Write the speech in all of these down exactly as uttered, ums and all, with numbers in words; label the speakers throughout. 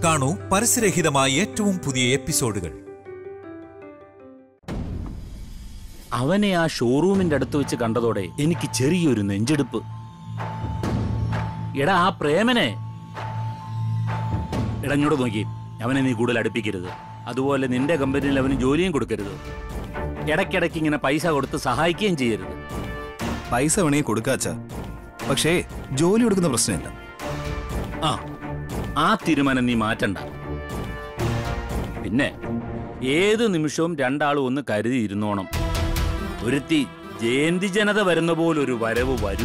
Speaker 1: കാണൂ പരസ്യരഹിതമായ ഏറ്റവും പുതിയ എപ്പിസോഡുകൾ.
Speaker 2: അവനെ ആ ഷോറൂമിന്റെ അടുത്ത് വെച്ച് കണ്ടതോടെ എനിക്ക് ചെറിയൊരു നെഞ്ചെടുപ്പ്. എടാ ആ പ്രേമനെ ഇടഞ്ഞോട് നോക്കി, അവനെ നീ കൂടുതൽ അടുപ്പിക്കരുത്. അതുപോലെ നിന്റെ കമ്പനിയിൽ അവന് ജോലിയും കൊടുക്കരുത്. ഇടയ്ക്കിടയ്ക്ക് ഇങ്ങനെ പൈസ കൊടുത്ത് സഹായിക്കുകയും ചെയ്യരുത്.
Speaker 3: പൈസ വേണമെങ്കിൽ കൊടുക്കാച്ച, പക്ഷേ ജോലി കൊടുക്കുന്ന പ്രശ്നമില്ല.
Speaker 2: ആ ആ തീരുമാനം നീ മാറ്റണ്ട. പിന്നെ ഏതു നിമിഷവും രണ്ടാളും ഒന്ന് കരുതി ഇരുന്നോണം. ഒരുത്തി ജയന്തി ജനത വരുന്ന പോലൊരു വരവ് വരും.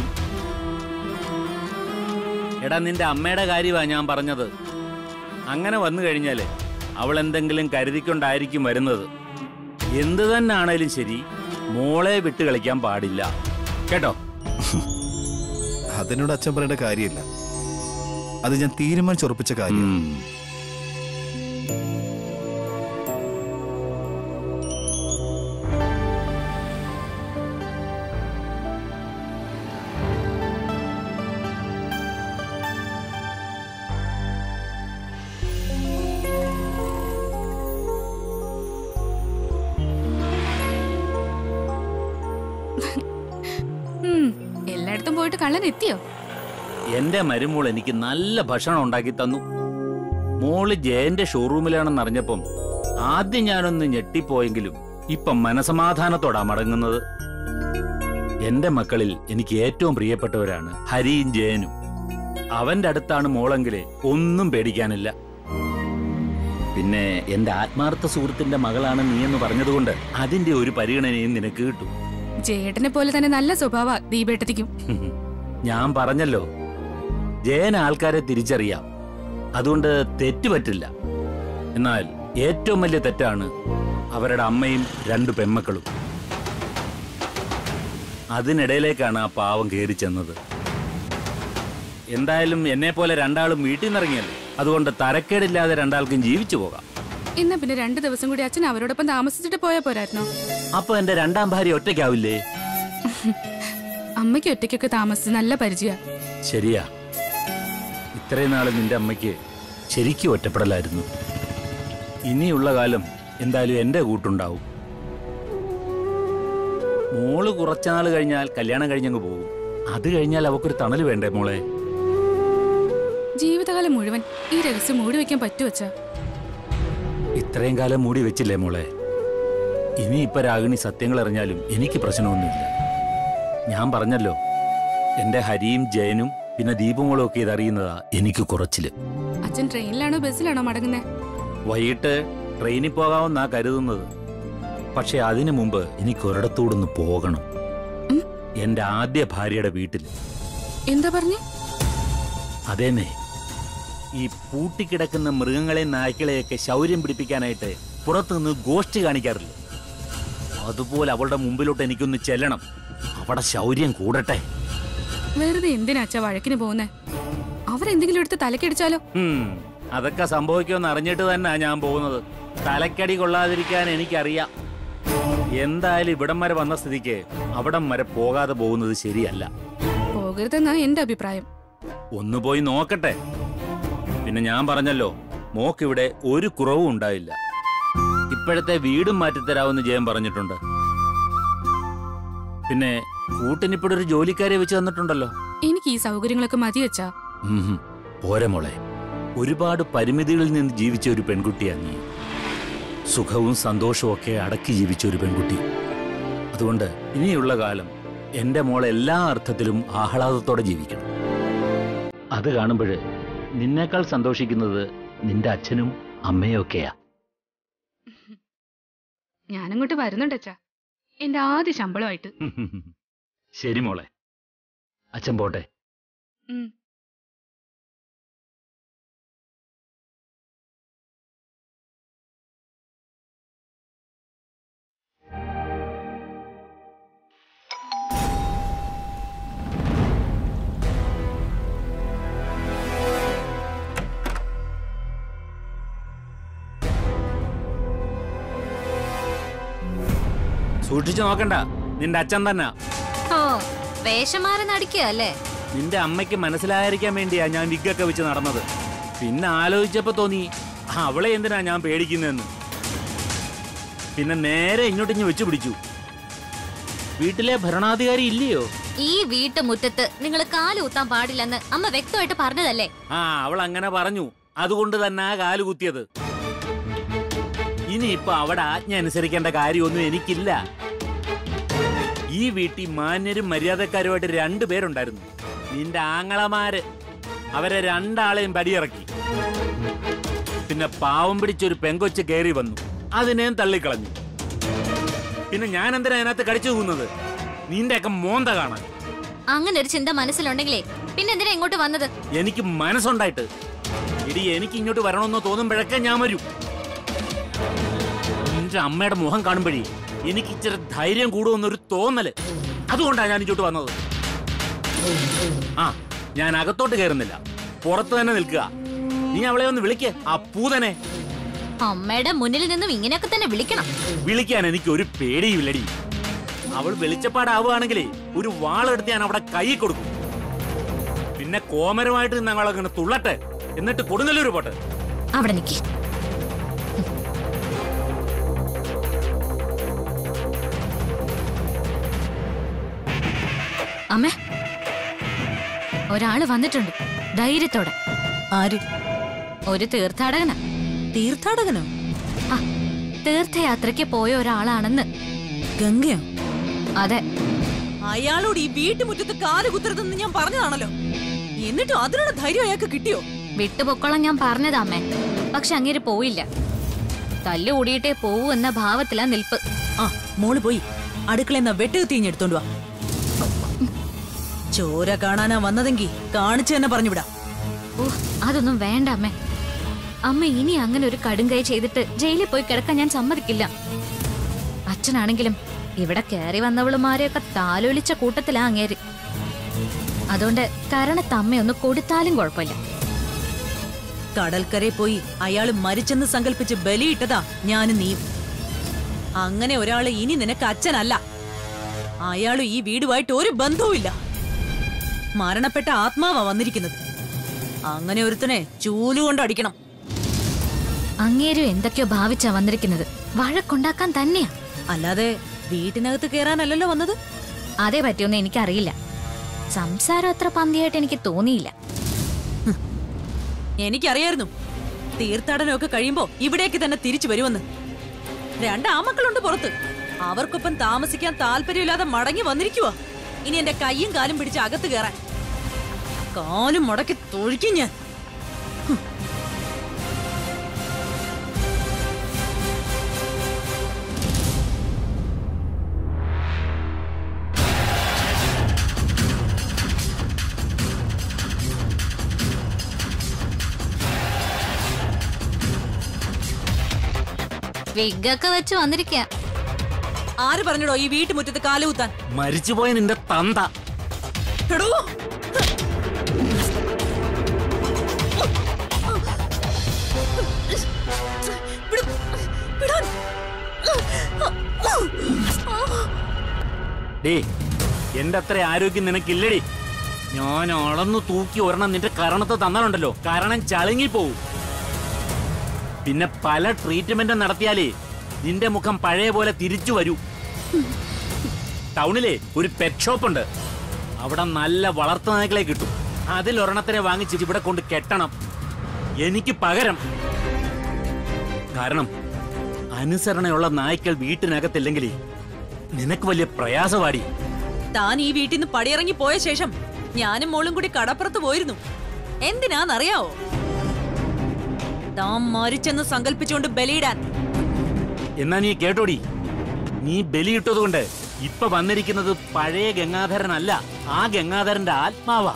Speaker 2: എടാ നിന്റെ അമ്മയുടെ കാര്യമാ ഞാൻ പറഞ്ഞത്. അങ്ങനെ വന്നു കഴിഞ്ഞാല് അവൾ എന്തെങ്കിലും കരുതിക്കൊണ്ടായിരിക്കും വരുന്നത്. എന്ത് തന്നെ ആണേലും ശരി, മോളെ വിട്ട് കളിക്കാൻ പാടില്ല കേട്ടോ.
Speaker 3: അതിനോട് അച്ഛൻ പറയേണ്ട കാര്യമില്ല, അത് ഞാൻ തീരുമാനിച്ചുറപ്പിച്ച കാര്യം.
Speaker 4: എല്ലായിടത്തും പോയിട്ട് കള്ളൻ എത്തിയോ?
Speaker 2: എന്റെ മരുമോൾ എനിക്ക് നല്ല ഭക്ഷണം ഉണ്ടാക്കി തന്നു. മോള് ജയന്റെ ഷോറൂമിലാണെന്ന് അറിഞ്ഞപ്പം ആദ്യം ഞാനൊന്ന് ഞെട്ടിപ്പോയെങ്കിലും ഇപ്പം മനസമാധാനത്തോടാ മടങ്ങുന്നത്. എന്റെ മക്കളിൽ എനിക്ക് ഏറ്റവും പ്രിയപ്പെട്ടവരാണ് ഹരിയും ജയനും. അവന്റെ അടുത്താണ് മോളെങ്കിലേ ഒന്നും പേടിക്കാനില്ല. പിന്നെ എന്റെ ആത്മാർത്ഥ സുഹൃത്തിന്റെ മകളാണ് നീ എന്ന് പറഞ്ഞതുകൊണ്ട് അതിന്റെ ഒരു പരിഗണനയും നിനക്ക് കിട്ടും.
Speaker 4: ജയേട്ടനെ പോലെ തന്നെ നല്ല സ്വഭാവ ദീപേട്ടത്തിക്കും.
Speaker 2: ഞാൻ പറഞ്ഞല്ലോ, ജയൻ ആൾക്കാരെ തിരിച്ചറിയാം, അതുകൊണ്ട് തെറ്റുപറ്റില്ല. എന്നാൽ ഏറ്റവും വലിയ തെറ്റാണ് അവരുടെ അമ്മയും രണ്ടു പെമ്മക്കളും. അതിനിടയിലേക്കാണ് ആ പാവം കയറി ചെന്നത്. എന്തായാലും എന്നെ പോലെ രണ്ടാളും വീട്ടിൽ നിന്നിറങ്ങിയല്ലോ, അതുകൊണ്ട് തരക്കേടില്ലാതെ രണ്ടാൾക്കും ജീവിച്ചു പോകാം.
Speaker 4: എന്നാ പിന്നെ രണ്ടു ദിവസം കൂടി അച്ഛൻ അവരോടൊപ്പം താമസിച്ചിട്ട് പോയാ പോരായിരുന്നോ?
Speaker 2: അപ്പൊ എന്റെ രണ്ടാം ഭാര്യ ഒറ്റയ്ക്കാവില്ലേ?
Speaker 4: അമ്മയ്ക്ക് ഒറ്റയ്ക്കൊക്കെ താമസിച്ച് നല്ല പരിചയ.
Speaker 2: ശരിയാ, ഇത്രയും നാള് നിന്റെ അമ്മയ്ക്ക് ശരിക്കും ഒറ്റപ്പെടലായിരുന്നു. ഇനിയുള്ള കാലം എന്തായാലും എന്റെ കൂട്ടുണ്ടാവും. മോള് കുറച്ചാള് കഴിഞ്ഞാൽ കല്യാണം കഴിഞ്ഞങ്ങ് പോകും. അത് കഴിഞ്ഞാൽ അവക്കൊരു തണല് വേണ്ടേ മോളെ?
Speaker 4: ജീവിതകാലം മുഴുവൻ ഈ രഹസ്യം മൂടി വെക്കാൻ പറ്റുവച്ചാ?
Speaker 2: ഇത്രയും കാലം മൂടി വെച്ചില്ലേ മോളെ? ഇനി ഇപ്പൊ രാഗിണി സത്യങ്ങൾ അറിഞ്ഞാലും എനിക്ക് പ്രശ്നമൊന്നുമില്ല. ഞാൻ പറഞ്ഞല്ലോ, എന്റെ ഹരിയും ജയനും പിന്നെ ദീപമോളും ഒക്കെ ഇതറിയുന്നതാ എനിക്ക് കുറച്ചില്.
Speaker 4: അച്ഛൻ ട്രെയിനിലാണോ ബസ്സിലാണോ മടങ്ങുന്നേ?
Speaker 2: വൈകിട്ട് ട്രെയിനിൽ പോകാമെന്നാ കരുതുന്നത്. പക്ഷെ അതിനു മുമ്പ് എനിക്ക് ഒരിടത്തോടൊന്ന് പോകണം. എന്റെ ആദ്യ ഭാര്യയുടെ വീട്ടില്.
Speaker 4: എന്താ പറഞ്ഞേ?
Speaker 2: അതേമേ, ഈ പൂട്ടിക്കിടക്കുന്ന മൃഗങ്ങളെയും നായ്ക്കളെയൊക്കെ ശൗര്യം പിടിപ്പിക്കാനായിട്ട് പുറത്തുനിന്ന് ഗോഷ്ഠി കാണിക്കാറില്ല, അതുപോലെ അവളുടെ മുമ്പിലോട്ട് എനിക്കൊന്ന് ചെല്ലണം. അവിടെ ശൗര്യം കൂടട്ടെ.
Speaker 4: വെറുതെ എന്തിനാ അച്ഛാ വഴക്കിന് പോകുന്നേ? അവരെന്തെങ്കിലും എടുത്ത് തലക്കടിച്ചാലോ?
Speaker 2: അതൊക്കെ സംഭവിക്കുമെന്ന് അറിഞ്ഞിട്ട് തന്നെ ഞാൻ പോകുന്നത്. തലക്കടി കൊള്ളാതിരിക്കാൻ എനിക്കറിയാം. എന്തായാലും ഇവിടം വരെ വന്ന സ്ഥിതിക്ക് അവിടം വരെ പോകാതെ പോകുന്നത് ശരിയല്ല.
Speaker 4: പോകരുതെന്നാ എന്റെ അഭിപ്രായം.
Speaker 2: ഒന്ന് പോയി നോക്കട്ടെ. പിന്നെ ഞാൻ പറഞ്ഞല്ലോ, മോക്കിവിടെ ഒരു കുറവും ഉണ്ടായില്ല. ഇപ്പോഴത്തെ വീടും മാറ്റിത്തരാമെന്ന് ജയൻ പറഞ്ഞിട്ടുണ്ട്. പിന്നെ കൂട്ടിനിപ്പോഴൊരു ഒരു ജോലിക്കാരെ വെച്ച് തന്നിട്ടുണ്ടല്ലോ.
Speaker 4: എനിക്ക് ഈ സൗകര്യങ്ങളൊക്കെ മതി വെച്ചാ.
Speaker 2: പോരെ മോളെ, ഒരുപാട് പരിമിതികളിൽ നിന്ന് ജീവിച്ച ഒരു പെൺകുട്ടിയാ നീ. സുഖവും സന്തോഷവും ഒക്കെ അടക്കി ജീവിച്ച ഒരു പെൺകുട്ടി. അതുകൊണ്ട് ഇനിയുള്ള കാലം എന്റെ മോൾ എല്ലാ അർത്ഥത്തിലും ആഹ്ലാദത്തോടെ ജീവിക്കണം. അത് കാണുമ്പോൾ നിന്നേക്കാൾ സന്തോഷിക്കുന്നത് നിന്റെ അച്ഛനും അമ്മയും ഒക്കെയാ.
Speaker 4: ഞാനങ്ങോട്ട് വരുന്നുണ്ട് അച്ഛാ, എന്റെ ആദ്യ ശമ്പളമായിട്ട്.
Speaker 2: ശരി മോളെ, അച്ഛൻ പോട്ടെ. സൂക്ഷിച്ചു നോക്കണ്ട, നിന്റെ അച്ഛൻ തന്നെ.
Speaker 5: ഓ, വേഷമാറി നടിക്കുക അല്ലേ?
Speaker 2: നിന്റെ അമ്മയ്ക്ക് മനസ്സിലായിരിക്കാൻ വേണ്ടിയാ ഞാൻ വിഗ്ഗൊക്കെ വെച്ച് നടന്നത്. പിന്നെ ആലോചിച്ചപ്പോ തോന്നി അവളെ എന്തിനാ ഞാൻ പേടിക്കുന്നതെന്ന്. പിന്നെ നേരെ ഇങ്ങോട്ടിഞ്ഞ് വെച്ചു പിടിച്ചു. വീട്ടിലെ ഭരണാധികാരി ഇല്ലയോ?
Speaker 5: ഈ വീട്ടുമുറ്റത്ത് നിങ്ങൾ കാലുകുത്താൻ പാടില്ലെന്ന് അമ്മ വ്യക്തമായിട്ട് പറഞ്ഞതല്ലേ?
Speaker 2: ആ, അവൾ അങ്ങനെ പറഞ്ഞു. അതുകൊണ്ട് തന്നെ ആ കാല് കുത്തിയത്. ഇനിയിപ്പൊ അവിടെ ആജ്ഞ അനുസരിക്കേണ്ട കാര്യമൊന്നും എനിക്കില്ല. ഈ വീട്ടിൽ മാന്യരും മര്യാദക്കാരുമായിട്ട് രണ്ടുപേരുണ്ടായിരുന്നു. നിന്റെ ആങ്ങളമാര് അവരെ രണ്ടാളെയും പടിയിറക്കി. പിന്നെ പാവം പിടിച്ചൊരു പെങ്കൊച്ച് കയറി വന്നു, അതിനെയും തള്ളിക്കളഞ്ഞു. പിന്നെ ഞാൻ എന്തിനാ അതിനകത്ത് കടിച്ചു പോകുന്നത്? നിന്റെയൊക്കെ മോന്ത കാണാൻ.
Speaker 5: അങ്ങനെ ഒരു ചിന്ത മനസ്സിലുണ്ടെങ്കിലേ പിന്നെ എന്തിനാ ഇങ്ങോട്ട് വന്നത്?
Speaker 2: എനിക്ക് മനസ്സുണ്ടായിട്ട്. ഇടി, എനിക്ക് ഇങ്ങോട്ട് വരണമെന്ന് തോന്നുമ്പോഴൊക്കെ ഞാൻ വരും. നിന്റെ അമ്മയുടെ മുഖം കാണുമ്പോഴേ എനിക്ക് ഇച്ചിരി ധൈര്യം കൂടുമെന്നൊരു തോന്നല്. അതുകൊണ്ടാണ് ഞാൻ ഇങ്ങോട്ട് വന്നത്. ആ, ഞാൻ അകത്തോട്ട് കയറുന്നില്ല, പുറത്ത് തന്നെ നിൽക്കുക. നീ അവളെ ഒന്ന് വിളിക്ക്, ആ പൂതനെ.
Speaker 5: അമ്മയുടെ മുന്നിൽ നിന്നും ഇങ്ങനെയൊക്കെ തന്നെ വിളിക്കണം?
Speaker 2: വിളിക്കാൻ എനിക്ക് ഒരു പേടിയില്ലടി. അവൾ വെളിച്ചപ്പാടാവുകയാണെങ്കിലേ ഒരു വാളെടുത്ത് ഞാൻ അവിടെ കൈ കൊടുക്കും. പിന്നെ കോമരമായിട്ട് ഞങ്ങളങ്ങനെ തുള്ളട്ടെ, എന്നിട്ട് കൊടുങ്ങല്ലൂർ പോട്ടെ.
Speaker 5: അവിടെ നിൽക്കി. അമ്മേ, ഒരാള് വന്നിട്ടുണ്ട് ധൈര്യത്തോടെ.
Speaker 6: ആര്?
Speaker 5: ഒരു തീർത്ഥാടകനാ.
Speaker 6: തീർത്ഥാടകനോ?
Speaker 5: ആ, തീർത്ഥയാത്രയ്ക്ക് പോയ ഒരാളാണെന്ന്.
Speaker 6: ഗംഗയോ?
Speaker 5: അതെ.
Speaker 6: അയാളോട് ഈ വീട്ടുമുറ്റത്ത് കാല് കുത്തരുതെന്ന് ഞാൻ പറഞ്ഞതാണല്ലോ. എന്നിട്ടും അതിനുള്ള ധൈര്യം അയാൾക്ക് കിട്ടിയോ?
Speaker 5: വിട്ടുപൊക്കോളം ഞാൻ പറഞ്ഞതാ അമ്മേ. പക്ഷെ അങ്ങേര് പോയില്ല. തല്ലു കൂടിയിട്ടേ പോവൂ എന്ന ഭാവത്തിലാ നിൽപ്പ്.
Speaker 6: ആ, മോള് പോയി അടുക്കളയെന്ന വെട്ടുക തീഞ്ഞെടുത്തോണ്ട് വാ. ചോര കാണാനാ വന്നതെങ്കി കാണിച്ചു തന്നെ പറഞ്ഞുവിടാ.
Speaker 5: ഓ, അതൊന്നും വേണ്ട അമ്മേ. അമ്മ ഇനി അങ്ങനെ ഒരു കടുങ്കൈ ചെയ്തിട്ട് ജയിലിൽ പോയി കിടക്കാൻ ഞാൻ സമ്മതിക്കില്ല. അച്ഛനാണെങ്കിലും ഇവിടെ കയറി വന്നവളുമാരെയൊക്കെ താലോലിച്ച കൂട്ടത്തിലാ അങ്ങേര്. അതുകൊണ്ട് കരണത്ത് അമ്മയൊന്ന് കൊടുത്താലും കുഴപ്പമില്ല.
Speaker 6: കടൽക്കരയിൽ പോയി അയാള് മരിച്ചെന്ന് സങ്കല്പിച്ച് ബലിയിട്ടതാ ഞാനും നീയും. അങ്ങനെ ഒരാള് ഇനി നിനക്ക് അച്ഛനല്ല. അയാളും ഈ വീടുമായിട്ട് ഒരു ബന്ധവുമില്ല. മരണപ്പെട്ട ആത്മാവാ വന്നിരിക്കുന്നത്. അങ്ങനെ ഒരുത്തനെ ചൂലുകൊണ്ട് അടിക്കണം.
Speaker 5: അങ്ങേരും എന്തൊക്കെയോ ഭാവിച്ചാ വന്നിരിക്കുന്നത്. വഴക്കുണ്ടാക്കാൻ തന്നെയാ,
Speaker 6: അല്ലാതെ വീട്ടിനകത്ത് കയറാനല്ലല്ലോ വന്നത്.
Speaker 5: അതേ പറ്റിയൊന്നും എനിക്കറിയില്ല. സംസാരം അത്ര പന്തിയായിട്ട് എനിക്ക് തോന്നിയില്ല.
Speaker 6: എനിക്കറിയായിരുന്നു തീർത്ഥാടനമൊക്കെ കഴിയുമ്പോ ഇവിടേക്ക് തന്നെ തിരിച്ചു വരുമെന്ന്. രണ്ട് ആമക്കളുണ്ട് പുറത്ത്. അവർക്കൊപ്പം താമസിക്കാൻ താല്പര്യമില്ലാതെ മടങ്ങി വന്നിരിക്കുവാ. ഇനി എന്റെ കയ്യും കാലും പിടിച്ച് അകത്ത് കയറാൻ. കാലും മുടക്കി തൊഴിക്കും ഞാൻ.
Speaker 5: വിഗൊക്കെ വെച്ച് വന്നിരിക്കാ.
Speaker 6: ആര് പറഞ്ഞടോ ഈ വീട്ടുമുറ്റത്ത് കാലുകുത്താൻ?
Speaker 2: മരിച്ചുപോയ നിന്റെ തന്ത.
Speaker 6: എടോ,
Speaker 2: ഡേ, എന്റെ അത്ര ആരോഗ്യം നിനക്കില്ലടി. ഞാൻ അളന്നു തൂക്കി ഒരെണ്ണം നിന്റെ കരണത്ത് തന്നാലുണ്ടല്ലോ, കാരണം ചളുങ്ങിപ്പോവും. പിന്നെ പല ട്രീറ്റ്മെന്റ് നടത്തിയാലേ നിന്റെ മുഖം പഴയ പോലെ തിരിച്ചു വരൂ. ടൗണിലെ ഒരു പെറ്റ് ഷോപ്പ് ഉണ്ട്, അവിടെ നല്ല വളർത്തു നായ്ക്കളെ കിട്ടും. അതിൽ ഒരെണ്ണത്തിനെ വാങ്ങിച്ച് ഇവിടെ കൊണ്ട് കെട്ടണം എനിക്ക് പകരം. കാരണം അനുസരണയുള്ള നായ്ക്കൾ വീട്ടിനകത്തില്ലെങ്കിലേ നിനക്ക് വലിയ പ്രയാസവാടി.
Speaker 6: താൻ ഈ വീട്ടിൽ നിന്ന് പടിയിറങ്ങി പോയ ശേഷം ഞാനും മോളും കൂടി കടപ്പുറത്ത് പോയിരുന്നു. എന്തിനാന്നറിയാവോ? താൻ മരിച്ചെന്ന് സങ്കല്പിച്ചുകൊണ്ട് ബലിയിടാൻ.
Speaker 2: എന്നാ നീ കേട്ടോടി, നീ ബലിയിട്ടത് കൊണ്ട് ഇപ്പൊ വന്നിരിക്കുന്നത് പഴയ ഗംഗാധരനല്ല, ആ ഗംഗാധരന്റെ ആത്മാവാ.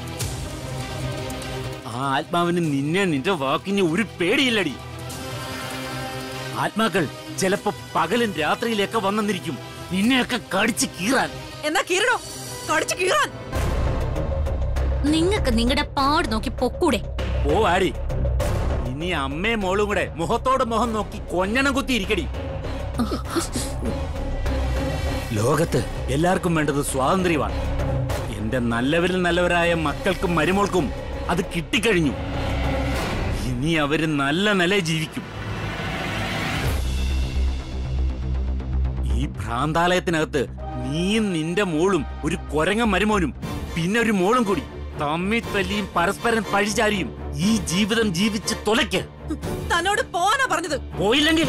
Speaker 2: ആ ആത്മാവിന് നിന്നെ നിന്റെ വാക്കിന് ഒരു പേടിയില്ലടി. ആത്മാക്കൾ ചിലപ്പോ പകലും രാത്രിയിലൊക്കെ വന്നിരിക്കും നിന്നെയൊക്കെ കടിച്ചു കീറാൻ.
Speaker 6: എന്നാ കീറണോ? കടിച്ചു കീറാൻ.
Speaker 5: നിങ്ങക്ക് നിങ്ങളുടെ പാട് നോക്കി പൊക്കൂടെ?
Speaker 2: ഓ ആടി, ഇനി അമ്മയും മോളും കൂടെ മുഖത്തോട് മുഖം നോക്കി കൊഞ്ഞണം കുത്തി ഇരിക്കടി. ലോകത്ത് എല്ലാവർക്കും വേണ്ടത് സ്വാതന്ത്ര്യമാണ്. എന്റെ നല്ലവരിൽ നല്ലവരായ മക്കൾക്കും മരുമോൾക്കും അത് കിട്ടിക്കഴിഞ്ഞു. ഇനി അവര് നല്ല നില ജീവിക്കും. ഈ ഭ്രാന്താലയത്തിനകത്ത് നീയും നിന്റെ മോളും ഒരു കൊരങ്ങ മരുമോനും പിന്നെ ഒരു മോളും കൂടി തമ്മിൽ തല്ലിയും പരസ്പരം പഴിചാരിയും ഈ ജീവിതം ജീവിച്ച് തുലയ്ക്ക്.
Speaker 6: തന്നോട് പോവാനാ പറഞ്ഞത്.
Speaker 2: പോയില്ലെങ്കിൽ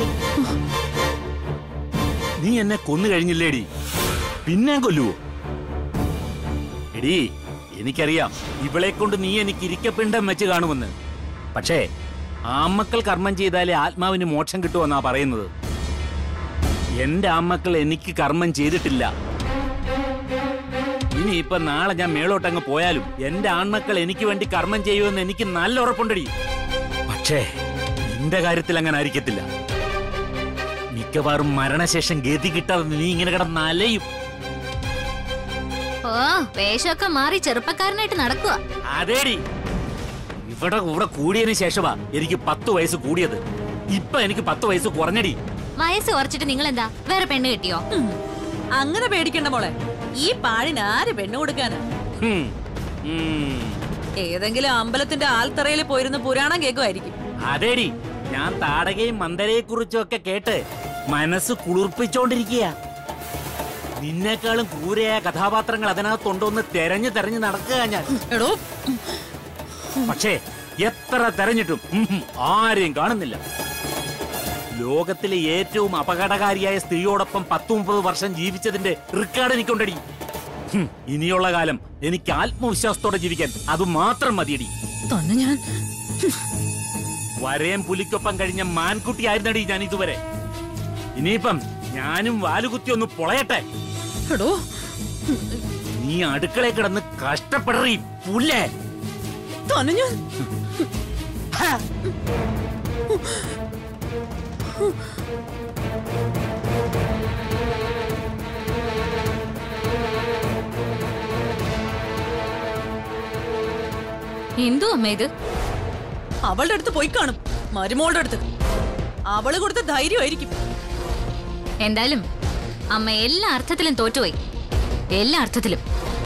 Speaker 2: നീ എന്നെ കൊന്നു കഴിഞ്ഞില്ലേടി, പിന്നെ കൊല്ലുവോ? എടീ, എനിക്കറിയാം ഇവളെ കൊണ്ട് നീ എനിക്ക് ഇരിക്കപ്പിണ്ടം വെച്ച് കാണുമെന്ന്. പക്ഷേ ആമക്കൾ കർമ്മം ചെയ്താലേ ആത്മാവിന് മോക്ഷം കിട്ടുമെന്നാ പറയുന്നത്. എന്റെ ആമക്കൾ എനിക്ക് കർമ്മം ചെയ്തിട്ടില്ല. ഇനി ഇപ്പൊ നാളെ ഞാൻ മേളോട്ടങ്ങ് പോയാലും എന്റെ ആൺമക്കൾ എനിക്ക് വേണ്ടി കർമ്മം ചെയ്യുമെന്ന് എനിക്ക് നല്ല ഉറപ്പുണ്ടടി. പക്ഷേ നിന്റെ കാര്യത്തിൽ അങ്ങനെ ആയിരിക്കത്തില്ല. മിക്കവാറും മരണശേഷം ഗതി കിട്ടാതെ നീ ഇങ്ങനെ കിടന്ന് അലയും.
Speaker 5: ഓ, വേഷമൊക്കെ മാറി ചെറുപ്പക്കാരനായിട്ട് നടക്കുക.
Speaker 2: അതേടി, ഇവിടെ കൂടെ കൂടിയതിനു ശേഷമാ എനിക്ക് പത്ത് വയസ്സ് കൂടിയത്. ഇപ്പൊ എനിക്ക് പത്ത് വയസ്സ് കുറഞ്ഞടി.
Speaker 5: വയസ്സ് കുറച്ചിട്ട് നിങ്ങൾ എന്താ വേറെ പെണ്ണ് കിട്ടിയോ?
Speaker 6: അങ്ങനെ പേടിക്കണ്ട മോളെ. ഈ പാഴിന് ആര് പെണ്ണു കൊടുക്കാന്? ഏതെങ്കിലും അമ്പലത്തിന്റെ ആൽത്തറയിൽ പോയിരുന്ന് പുരാണം കേൾക്കുമായിരിക്കും.
Speaker 2: അതേടി, ഞാൻ താടകയും മന്ദരയെ കുറിച്ചും ഒക്കെ കേട്ട് മനസ്സ് കുളിർപ്പിച്ചോണ്ടിരിക്കുക. നിന്നെക്കാളും ക്രൂരയായ കഥാപാത്രങ്ങൾ അതിനകത്തുണ്ടോന്ന് തെരഞ്ഞു തെരഞ്ഞു നടക്കുക ഞാൻ.
Speaker 6: എടോ,
Speaker 2: പക്ഷേ എത്ര തെരഞ്ഞിട്ടും ആരെയും കാണുന്നില്ല. ലോകത്തിലെ ഏറ്റവും അപകടകാരിയായ സ്ത്രീയോടൊപ്പം പത്ത് മുപ്പത് വർഷം ജീവിച്ചതിന്റെ റെക്കോർഡ് എനിക്കുണ്ടടി. ഇനിയുള്ള കാലം എനിക്ക് ആത്മവിശ്വാസത്തോടെ ജീവിക്കാൻ അത് മാത്രം മതിയടി.
Speaker 6: തന്നെ ഞാൻ
Speaker 2: വരയം പുലിക്കൊപ്പം കഴിഞ്ഞ മാൻകുട്ടിയായിരുന്നടി ഞാൻ ഇതുവരെ. ഇനിയിപ്പം ഞാനും വാലുകുത്തി ഒന്ന് പൊളയട്ടെ.
Speaker 6: എടോ,
Speaker 2: നീ അടുക്കളയിൽ കിടന്ന് കഷ്ടപ്പെടറി പുല്ലേ.
Speaker 6: തന്നെ ഞാൻ
Speaker 5: എന്തോ അമ്മ ഇത്?
Speaker 6: അവളുടെ അടുത്ത് പോയി കാണും, മരുമോളുടെ അടുത്ത്. അവള് കൊടുത്ത ധൈര്യമായിരിക്കും.
Speaker 5: എന്തായാലും അമ്മ എല്ലാ അർത്ഥത്തിലും തോറ്റുപോയി, എല്ലാ അർത്ഥത്തിലും.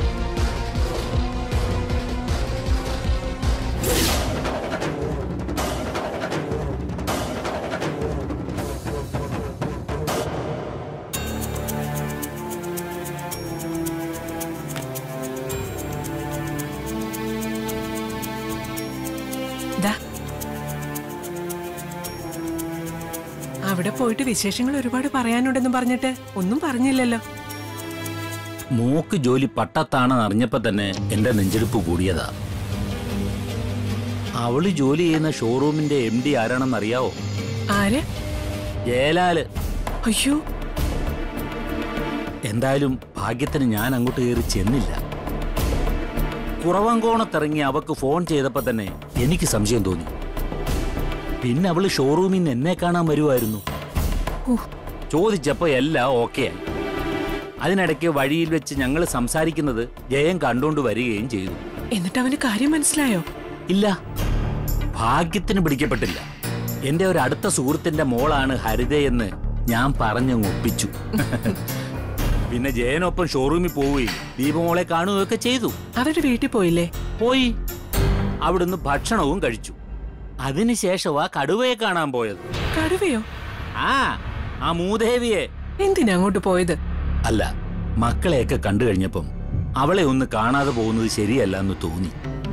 Speaker 7: അവിടെ പോയിട്ട് വിശേഷങ്ങൾ ഒരുപാട് പറയാനുണ്ടെന്ന് പറഞ്ഞിട്ട് ഒന്നും പറഞ്ഞില്ലല്ലോ.
Speaker 2: മോക്ക് ജോലി പട്ടത്താണെന്ന് അറിഞ്ഞപ്പോ തന്നെ എന്റെ നെഞ്ചെടുപ്പ് കൂടിയതാ. അവള് ജോലി ചെയ്യുന്ന ഷോറൂമിന്റെ എം ഡി ആരാണെന്ന് അറിയാവോ?
Speaker 7: ആര്?
Speaker 2: ജയലാല്.
Speaker 7: അയ്യോ.
Speaker 2: എന്തായാലും ഭാഗ്യത്തിന് ഞാൻ അങ്ങോട്ട് കയറി ചെന്നില്ല. കുറവങ്കോണത്തിറങ്ങി അവക്ക് ഫോൺ ചെയ്തപ്പോ തന്നെ എനിക്ക് സംശയം തോന്നി. പിന്നെ അവള് ഷോറൂമിൽ നിന്ന് എന്നെ കാണാൻ വരുമായിരുന്നു. ചോദിച്ചപ്പോ എല്ലാം ഓക്കെ ആയി. അതിനിടയ്ക്ക് വഴിയിൽ വെച്ച് ഞങ്ങൾ സംസാരിക്കുന്നത് ജയൻ കണ്ടുകൊണ്ട് വരികയും ചെയ്തു.
Speaker 7: എന്നിട്ട് അവന് കാര്യം മനസ്സിലായോ?
Speaker 2: ഇല്ല, ഭാഗ്യത്തിന് പിടിക്കപ്പെട്ടില്ല. എന്റെ ഒരു അടുത്ത സുഹൃത്തിന്റെ മോളാണ് ഹരിതയെന്ന് ഞാൻ പറഞ്ഞങ്ങ് ഒപ്പിച്ചു. പിന്നെ ജയനൊപ്പം ഷോറൂമിൽ പോവുകയും ദീപമോളെ കാണുകയൊക്കെ ചെയ്തു.
Speaker 7: അവരുടെ വീട്ടിൽ പോയില്ലേ?
Speaker 2: പോയി. അവിടുന്ന് ഭക്ഷണവും കഴിച്ചു. അതിനുശേഷവാ കടുവയെ കാണാൻ പോയത്.
Speaker 7: കടുവയോ?
Speaker 2: ആ ആ മൂദേവിയെ.
Speaker 7: എന്തിനാ അങ്ങോട്ട് പോയത്?
Speaker 2: അല്ല, മക്കളെയൊക്കെ കണ്ടു കഴിഞ്ഞപ്പം അവളെ ഒന്ന് കാണാതെ പോകുന്നത് ശരിയല്ല എന്ന് തോന്നി.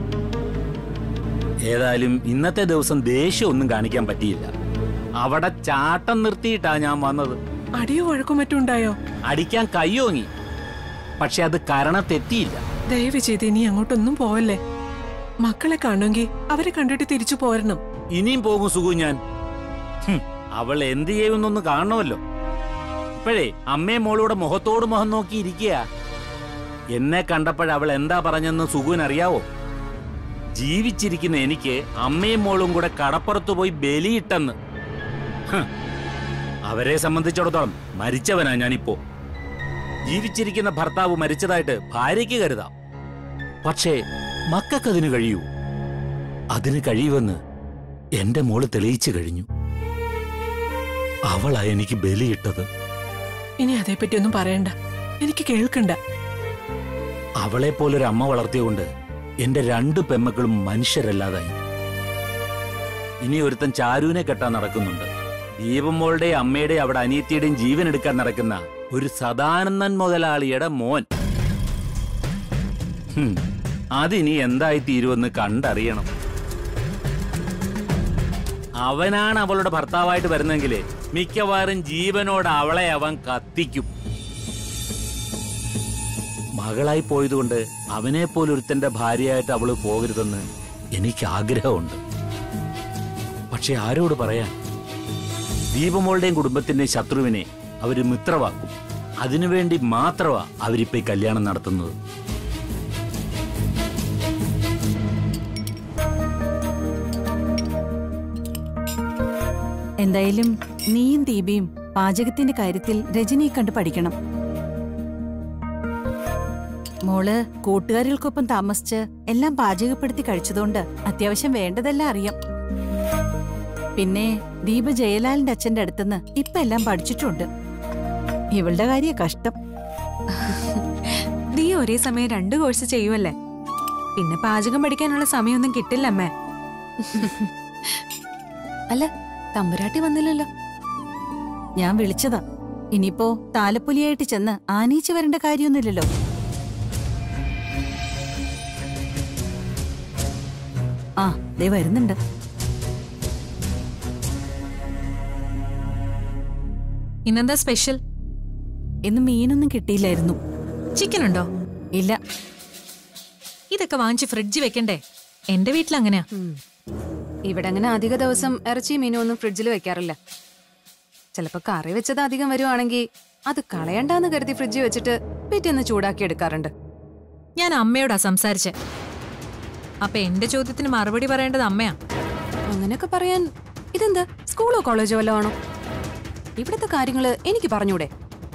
Speaker 2: ഏതായാലും ഇന്നത്തെ ദിവസം ദേഷ്യം ഒന്നും കാണിക്കാൻ പറ്റിയില്ല. അവിടെ ചാട്ടം നിർത്തിയിട്ടാ ഞാൻ വന്നത്.
Speaker 7: അടിയോ വഴക്കോ മറ്റും ഉണ്ടായോ?
Speaker 2: അടിക്കാൻ കയ്യോങ്ങി, പക്ഷെ അത് കരണത്തെത്തിയില്ല.
Speaker 7: ദയവ് ചെയ്ത് ഇനി അങ്ങോട്ടൊന്നും പോവല്ലേ. മക്കളെ കാണുമെങ്കിൽ അവരെ കണ്ടിട്ട് തിരിച്ചു പോരണം.
Speaker 2: ഇനിയും പോകും സുഖു ഞാൻ. അവൾ എന്ത് ചെയ്യുമെന്നൊന്ന് കാണണമല്ലോ. ഇപ്പോഴേ അമ്മയും മോളൂടെ മുഖത്തോട് മുഖം നോക്കി ഇരിക്കുക. എന്നെ കണ്ടപ്പോഴവൾ എന്താ പറഞ്ഞെന്ന് സുഖുവിനറിയാവോ? ജീവിച്ചിരിക്കുന്ന എനിക്ക് അമ്മയും മോളും കൂടെ കടപ്പുറത്ത് പോയി ബലിയിട്ടെന്ന്. അവരെ സംബന്ധിച്ചിടത്തോളം മരിച്ചവനാ ഞാനിപ്പോ. ജീവിച്ചിരിക്കുന്ന ഭർത്താവ് മരിച്ചതായിട്ട് ഭാര്യയ്ക്ക് കരുതാം, പക്ഷേ മക്കൾക്കതിന് കഴിയൂ? അതിന് കഴിയുമെന്ന് എന്റെ മോള് തെളിയിച്ചു കഴിഞ്ഞു. അവളാ എനിക്ക് ബലിയിട്ടത്.
Speaker 7: ഇനി അതേപ്പറ്റി ഒന്നും പറയണ്ട, എനിക്ക് കേൾക്കണ്ട.
Speaker 2: അവളെ പോലൊരു അമ്മ വളർത്തിയുകൊണ്ട് എന്റെ രണ്ടു പെമ്മക്കളും മനുഷ്യരല്ലാതായി. ഇനി ഒരുത്തൻ ചാരുവിനെ കെട്ടാൻ നടക്കുന്നുണ്ട്. ദീപമോളുടെയും അമ്മയുടെയും അവിടെ അനിയത്തിയുടെയും ജീവൻ എടുക്കാൻ നടക്കുന്ന ഒരു സദാനന്ദൻ മുതലാളിയുടെ മോൻ. അതിനി എന്തായി തീരുമെന്ന് കണ്ടറിയണം. അവനാണ് അവളുടെ ഭർത്താവായിട്ട് വരുന്നെങ്കിലേ മിക്കവാറും ജീവനോട് അവളെ അവൻ കത്തിക്കും. മകളായി പോയതുകൊണ്ട് അവനെ പോലൊരുത്തന്റെ ഭാര്യയായിട്ട് അവള് പോകരുതെന്ന് എനിക്ക് ആഗ്രഹമുണ്ട്. പക്ഷെ ആരോട് പറയാൻ? ദീപമോളുടെയും കുടുംബത്തിന്റെയും ശത്രുവിനെ അവര് മിത്രവാക്കും. അതിനുവേണ്ടി മാത്രമാ അവരിപ്പോ ഈ കല്യാണം നടത്തുന്നത്.
Speaker 8: എന്തായാലും നീയും ദീപയും പാചകത്തിന്റെ കാര്യത്തിൽ രജനിയെ കണ്ട് പഠിക്കണം. മോള് കൂട്ടുകാരികൾക്കൊപ്പം താമസിച്ച് എല്ലാം പാചകപ്പെടുത്തി കഴിച്ചതുകൊണ്ട് അത്യാവശ്യം വേണ്ടതെല്ലാം അറിയാം. പിന്നെ ദീപ ജയലാലിന്റെ അച്ഛന്റെ അടുത്തുനിന്ന് ഇപ്പൊ എല്ലാം പഠിച്ചിട്ടുണ്ട്. ഇവളുടെ കാര്യ കഷ്ടം.
Speaker 9: നീ ഒരേ സമയം രണ്ടു കോഴ്സ് ചെയ്യുമല്ലേ, പിന്നെ പാചകം പഠിക്കാനുള്ള സമയമൊന്നും കിട്ടില്ല അമ്മേ. അല്ല, തമ്പുരാട്ടി വന്നില്ലല്ലോ.
Speaker 8: ഞാൻ വിളിച്ചതാ. ഇനിയിപ്പോ താലപ്പൊലിയായിട്ട് ചെന്ന് ആനയിച്ചു വരേണ്ട കാര്യമൊന്നുമില്ലല്ലോ. ആ ദേ വരുന്നുണ്ട്.
Speaker 9: ഇന്നെന്താ സ്പെഷ്യൽ?
Speaker 8: ഇന്ന് മീനൊന്നും കിട്ടിയില്ലായിരുന്നു.
Speaker 9: ചിക്കൻ ഉണ്ടോ?
Speaker 8: ഇല്ല.
Speaker 9: ഇതൊക്കെ വാങ്ങിച്ച് ഫ്രിഡ്ജ് വെക്കണ്ടേ? എന്റെ വീട്ടിൽ അങ്ങനെയാ.
Speaker 10: ഇവിടെ അങ്ങനെ അധിക ദിവസം ഇറച്ചി മീനും ഒന്നും ഫ്രിഡ്ജിൽ വെക്കാറില്ല. ചിലപ്പോ കറി വെച്ചത് അധികം വരുവാണെങ്കിൽ അത് കളയണ്ടാന്ന് കരുതി ഫ്രിഡ്ജിൽ വെച്ചിട്ട് പിറ്റേന്ന് ചൂടാക്കി എടുക്കാറുണ്ട്.
Speaker 9: ഞാൻ അമ്മയോടാ സംസാരിച്ചേ. അപ്പൊ എന്റെ ചോദ്യത്തിന് മറുപടി പറയേണ്ടത് അമ്മയാ.
Speaker 10: അങ്ങനെയൊക്കെ പറയാൻ ഇതെന്താ സ്കൂളോ കോളേജോ വല്ലോ ആണോ? ഇവിടുത്തെ കാര്യങ്ങള് എനിക്ക് പറഞ്ഞൂടെ?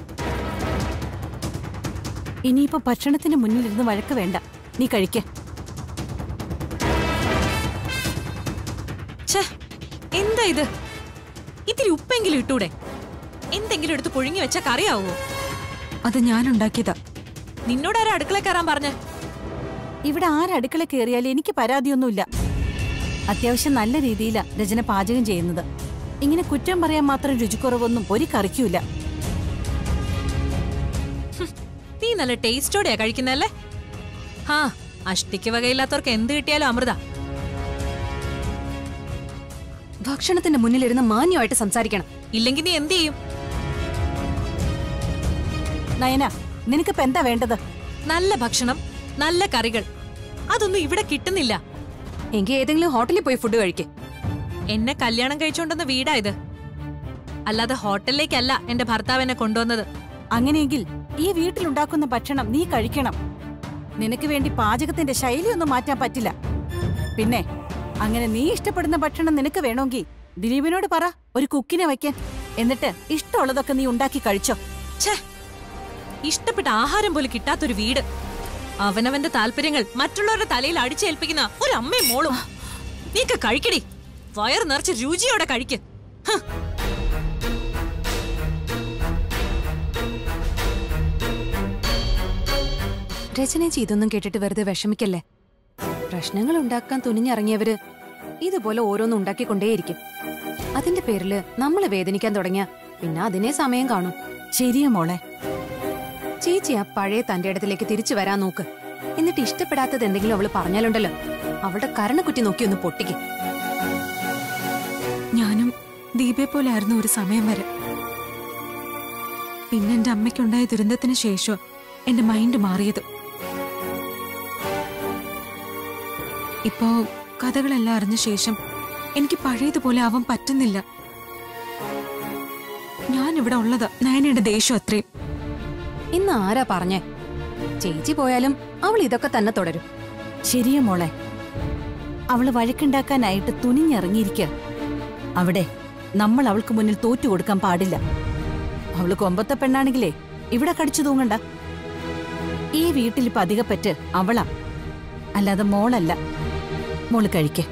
Speaker 8: ഇനിയിപ്പോ ഭക്ഷണത്തിന് മുന്നിലിരുന്ന് വഴക്ക് വേണ്ട, നീ കഴിക്കേ.
Speaker 9: എന്താ ഇത്? ഇത്തിരി ഉപ്പെങ്കിലും ഇട്ടൂടെ? എന്തെങ്കിലും എടുത്ത് പുഴുങ്ങി വെച്ച കറിയാവോ? അത് ഞാൻ ഉണ്ടാക്കിയതാ. നിന്നോടാരാ അടുക്കള കയറാൻ പറഞ്ഞ?
Speaker 8: ഇവിടെ ആരടുക്കള കയറിയാലും എനിക്ക് പരാതിയൊന്നുമില്ല. അത്യാവശ്യം നല്ല രീതിയിലാ രചന പാചകം ചെയ്യുന്നത്. ഇങ്ങനെ കുറ്റം പറയാൻ മാത്രം രുചിക്കുറവൊന്നും ഒരു കറിക്കൂല.
Speaker 9: നീ നല്ല ടേസ്റ്റോടെയാ കഴിക്കുന്നല്ലേ? ഹാ, അഷ്ടിക്ക് വകയില്ലാത്തവർക്ക് എന്ത് കിട്ടിയാലും അമൃത.
Speaker 10: ഭക്ഷണത്തിന്റെ മുന്നിലിരുന്ന് മാന്യമായിട്ട് സംസാരിക്കണം.
Speaker 9: ഇല്ലെങ്കിൽ നീ എന്ത് ചെയ്യും?
Speaker 8: നയന, നിനക്കിപ്പോ എന്താ വേണ്ടത്?
Speaker 9: നല്ല ഭക്ഷണം, നല്ല കറികൾ. അതൊന്നും ഇവിടെ കിട്ടുന്നില്ല.
Speaker 10: എങ്കിൽ ഏതെങ്കിലും ഹോട്ടലിൽ പോയി ഫുഡ് കഴിക്കേ.
Speaker 9: എന്നെ കല്യാണം കഴിച്ചോണ്ടെന്ന വീടാ ഇത്, അല്ലാതെ ഹോട്ടലിലേക്കല്ല എന്റെ ഭർത്താവ് എന്നെ കൊണ്ടുവന്നത്.
Speaker 8: അങ്ങനെയെങ്കിൽ ഈ വീട്ടിലുണ്ടാക്കുന്ന ഭക്ഷണം നീ കഴിക്കണം. നിനക്ക് വേണ്ടി പാചകത്തിന്റെ ശൈലിയൊന്നും മാറ്റാൻ പറ്റില്ല. പിന്നെ അങ്ങനെ നീ ഇഷ്ടപ്പെടുന്ന ഭക്ഷണം നിനക്ക് വേണമെങ്കിൽ ദിലീപിനോട് പറ ഒരു കുക്കിനെ വയ്ക്കാൻ. എന്നിട്ട് ഇഷ്ടമുള്ളതൊക്കെ നീ ഉണ്ടാക്കി കഴിച്ചോ.
Speaker 9: ഇഷ്ടപ്പെട്ട ആഹാരം പോലും കിട്ടാത്തൊരു വീട്, അവനവന്റെ താല്പര്യങ്ങൾ മറ്റുള്ളവരുടെ തലയിൽ അടിച്ചേൽപ്പിക്കുന്ന ഒരു അമ്മയും മോളും. നീക്ക് കഴിക്കടി, വയർ നിറച്ച് രുചിയോടെ കഴിക്ക്.
Speaker 10: രചനേച്ചി ഇതൊന്നും കേട്ടിട്ട് വെറുതെ വിഷമിക്കല്ലേ. പ്രശ്നങ്ങൾ ഉണ്ടാക്കാൻ തുനിഞ്ഞിറങ്ങിയവര് ഇതുപോലെ ഓരോന്നും ഉണ്ടാക്കിക്കൊണ്ടേയിരിക്കും. അതിന്റെ പേരില് നമ്മള് വേദനിക്കാൻ തുടങ്ങിയ പിന്നെ അതിനെ സമയം കാണും.
Speaker 8: ശരിയാ മോളെ.
Speaker 10: ചേച്ചി ആ പഴയ തന്റെ ഇടത്തിലേക്ക് തിരിച്ചു വരാൻ നോക്ക്. എന്നിട്ട് ഇഷ്ടപ്പെടാത്തത് എന്തെങ്കിലും അവള് പറഞ്ഞാലുണ്ടല്ലോ, അവളുടെ കരണക്കുറ്റി നോക്കി ഒന്ന് പൊട്ടിക്ക്.
Speaker 9: ഞാനും ദീപയെ പോലെ ആയിരുന്നു ഒരു സമയം വരെ. പിന്നെ എന്റെ അമ്മയ്ക്കുണ്ടായ ദുരന്തത്തിന് ശേഷം എന്റെ മൈൻഡ് മാറിയത്. ഇപ്പോ കഥകളെല്ലാം അറിഞ്ഞ ശേഷം എനിക്ക് പഴയതുപോലെ ആവാൻ പറ്റുന്നില്ല. ഞാൻ ഇവിടെ ഉള്ളത് നയനയുടെ ദേഷ്യം അത്രയും.
Speaker 10: ഇന്ന് ആരാ പറഞ്ഞേ? ചേച്ചി പോയാലും അവൾ ഇതൊക്കെ തന്നെ തുടരും.
Speaker 8: ശരിയാ മോളെ. അവള് വഴക്കുണ്ടാക്കാനായിട്ട് തുനിഞ്ഞിറങ്ങിയിരിക്കുക. അവിടെ നമ്മൾ അവൾക്ക് മുന്നിൽ തോറ്റു കൊടുക്കാൻ പാടില്ല. അവള് കൊമ്പത്തെ പെണ്ണാണെങ്കിലേ ഇവിടെ കടിച്ചു തൂങ്ങണ്ട. ഈ വീട്ടിലിപ്പോ അധികപ്പറ്റ് അവളാ, അല്ലാതെ മോളല്ല. മോള് കഴിക്കേ.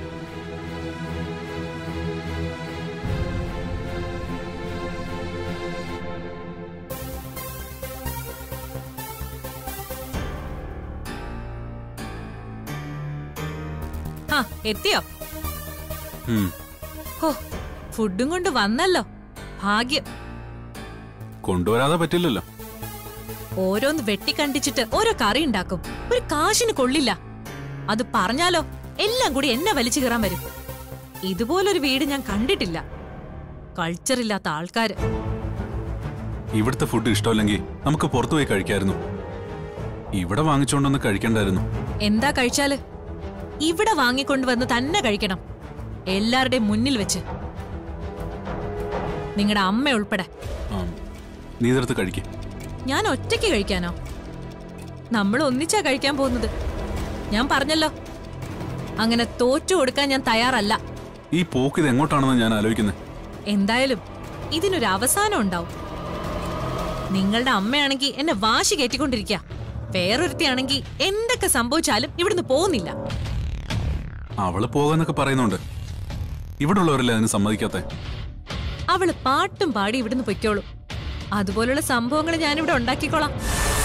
Speaker 9: എത്തിയോ? ഹോ, ഫുഡും കൊണ്ട് വന്നല്ലോ, ഭാഗ്യം.
Speaker 11: കൊണ്ടുവരാതെ പറ്റില്ലല്ലോ.
Speaker 9: ഓരോന്ന് വെട്ടിക്കണ്ടിച്ചിട്ട് ഓരോ കറി ഉണ്ടാക്കും. ഒരു കാശിന് കൊള്ളില്ല. അത് പറഞ്ഞാലോ എല്ലാം കൂടി എന്നെ വലിച്ചു കീറാൻ വരും. ഇതുപോലൊരു വീട് ഞാൻ കണ്ടിട്ടില്ല. കൾച്ചറില്ലാത്ത ആൾക്കാര്.
Speaker 11: ഇവിടുത്തെ ഫുഡ് ഇഷ്ടമല്ലെങ്കിൽ നമുക്ക് പുറത്തുപോയി കഴിക്കായിരുന്നു. ഇവിടെ വാങ്ങിച്ചോണ്ടൊന്ന് കഴിക്കണ്ടായിരുന്നു.
Speaker 9: എന്താ കഴിച്ചാല്? ഇവിടെ വാങ്ങിക്കൊണ്ടുവന്ന് തന്നെ കഴിക്കണം, എല്ലാവരുടെയും മുന്നിൽ വെച്ച്. നിങ്ങളുടെ അമ്മ ഉൾപ്പെടെ.
Speaker 11: നീ ഇതെടുത്ത് കഴിക്കേ.
Speaker 9: ഞാൻ ഒറ്റയ്ക്ക് കഴിക്കാനോ? നമ്മൾ ഒന്നിച്ചാ കഴിക്കാൻ പോകുന്നത്. ഞാൻ പറഞ്ഞല്ലോ, അങ്ങനെ തോറ്റു കൊടുക്കാൻ ഞാൻ തയ്യാറല്ല.
Speaker 11: ഈ പോക്ക് ഇത് എങ്ങോട്ടാണെന്ന് ഞാൻ ആലോചിക്കുന്നത്.
Speaker 9: എന്തായാലും ഇതിനൊരു അവസാനം ഉണ്ടാവും. നിങ്ങളുടെ അമ്മയാണെങ്കിൽ എന്നെ വാശി കയറ്റിക്കൊണ്ടിരിക്കുക. വേറൊരുത്തിയാണെങ്കിൽ എന്തൊക്കെ സംഭവിച്ചാലും ഇവിടുന്ന് പോകുന്നില്ല.
Speaker 11: അവള് പോകാന്നൊക്കെ പറയുന്നുണ്ട്. ഇവിടെ ഉള്ളവരല്ലേ അതിന് സമ്മതിക്കാത്ത.
Speaker 9: അവള് പാട്ടും പാടി ഇവിടുന്ന് പൊയ്ക്കോളും. അതുപോലുള്ള സംഭവങ്ങൾ ഞാനിവിടെ ഉണ്ടാക്കിക്കോളാം.